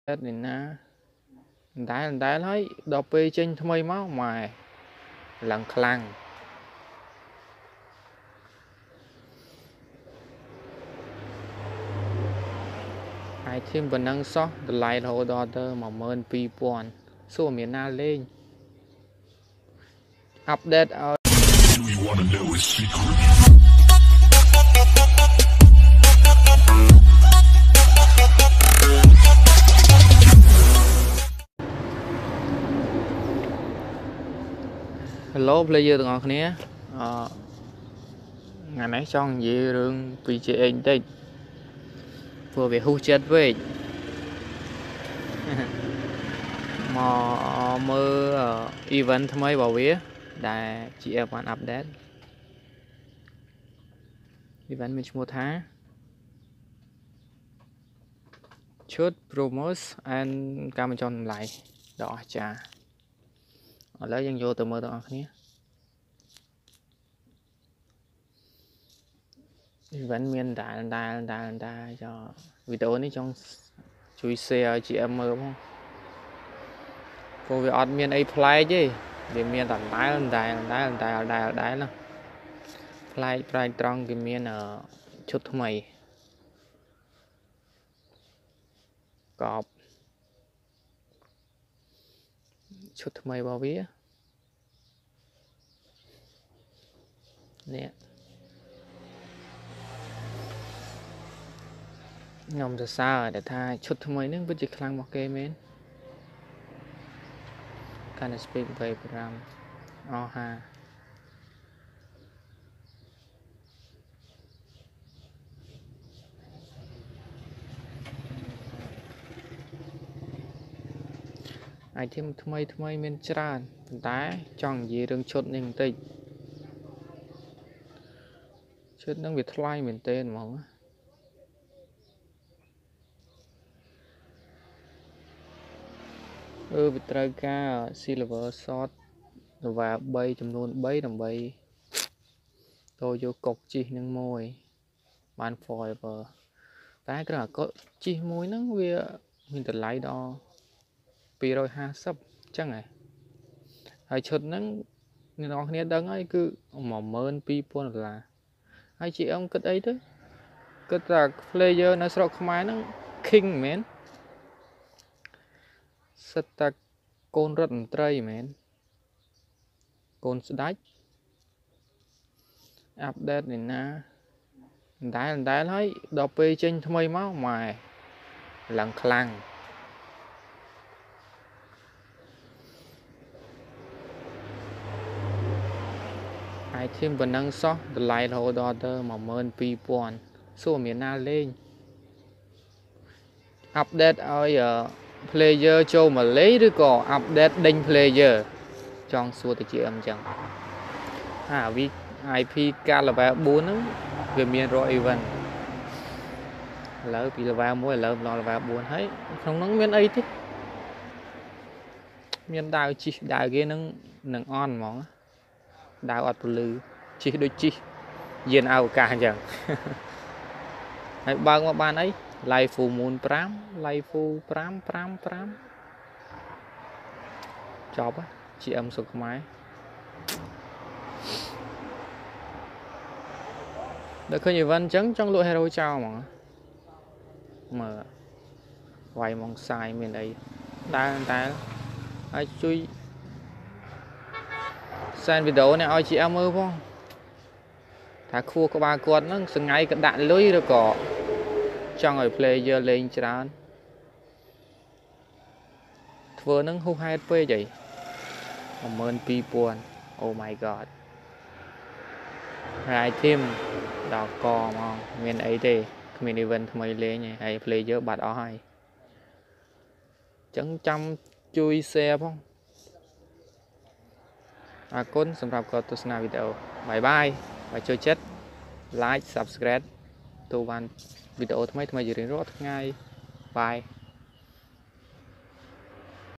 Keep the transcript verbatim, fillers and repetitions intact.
นี่นะได้ได้ហើយដល់ពេលចេញថ្មីមកម៉ែឡើងខ្លាំងហើយធីមប៉ុណ្ណឹងសោះតម្លៃរហូតដល់ទៅ một nghìn hai trăm សួរមានណាលេងអាប់ដេតឲ្យ Do you want to know a secret? Hello player ទាំងអស់គ្នាអឺថ្ងៃនេះចង់និយាយរឿងពី G X បន្តិចព្រោះវាហ៊ូចិត្តពេកមកមើល event ថ្មីរបស់វាដែល G F បាន update event មានឈ្មោះថាឈុត promos and ការបញ្ចុះតម្លៃដ៏អស្ចារ្យឥឡូវយើងយកទៅមើលទាំងអស់គ្នា event មានតែតែតែតែចុះវីដេអូនេះចង់ជួយ share ឲ្យ G M មើលផងព្រោះវាអត់មានអីប្លែកទេវាមានតែតែតែតែតែតែតែណាប្លែកប្លែកត្រង់គេមានឈុតថ្មីកប់ឈុតថ្មីរបស់វានេះខ្ញុំសរសើរតែថាឈុតថ្មីហ្នឹងពិតជាខ្លាំងមកគេមែនកាន់តែ speed ยี่สิบห้าអស់ห้าitem ថ្មីថ្មីមានច្រើនតែចង់និយាយរឿងឈុតនេះបន្តិចឈុតហ្នឹងវាថ្លៃមែនទែនហ្មងអឺវាត្រូវការ silver sword វ៉ាបីចំនួនបីដើម្បីទៅយកកុកជីនឹងមួយបាន forever តែគ្រាន់តែកុកជីមួយហ្នឹងវាមានតម្លៃដល់ពីរห้าสิบអញ្ចឹងហ៎ហើយឈុតហ្នឹងអ្នកនរគ្នាដឹងហើយគឺ một nghìn hai trăm ដុល្លារហើយ G M គិតអីទៅគិតថា player នៅស្រុកខ្មែរហ្នឹង king មែនសិតតែកូនរដ្ឋមន្ត្រីមែនកូនស្ដេចអាប់ដេតនេះណាតែតែហើយដល់ពេលចេញថ្មីមកម៉ែឡើងខ្លាំងហើយធីមប៉ុណ្ណឹងសោះតម្លៃរហូតដល់ទៅ một nghìn hai trăm សួរមានណាលេងអាប់ដេតឲ្យ player ចូលមកលេងឬក៏ update ដេញ player ចង់សួរទៅជាអញ្ចឹងអា I P ការ level bốn ហ្នឹងវាមានរក event ឥឡូវពី level មួយឥឡូវដល់ level bốnហើយក្នុងហ្នឹងមានអីទេមានដាវជីដាវគេហ្នឹងនឹងអន់ហ្មងដាវអត់ពលឺជីដូចជីយានអវកាសអញ្ចឹងហើយបើកមកបានអីLive full moon ห้า Live full ห้า ห้า ห้าចប់ G M សុខខ្មែរដល់ឃើញ event អញ្ចឹងចង់លក់ hero ចោលហ្មងមើលវាយមកសាយមានអីតែតែហើយជួយ send វីដេអូនេះឲ្យ G M មើលផងថាខួរក្បាលគាត់ហ្នឹងសងៃក៏ដាក់លុយឬក៏ចង់ឲ្យ player លេងច្រើនធ្វើនឹងហួសហេតុពេកអី một nghìn hai trăm Oh my god ហើយ team ដល់កមកមានអីទេគ្មាន event ថ្មីលេងទេហើយ player បាត់អស់ហើយអញ្ចឹងចាំជួយ share ផងអរគុណសម្រាប់ការទស្សនាវីដេអូ Bye bye បើចូលចិត្ត like subscribe ទូបានវីដេអូថ្មីថ្មីជារៀងរាល់ថ្ងៃ Bye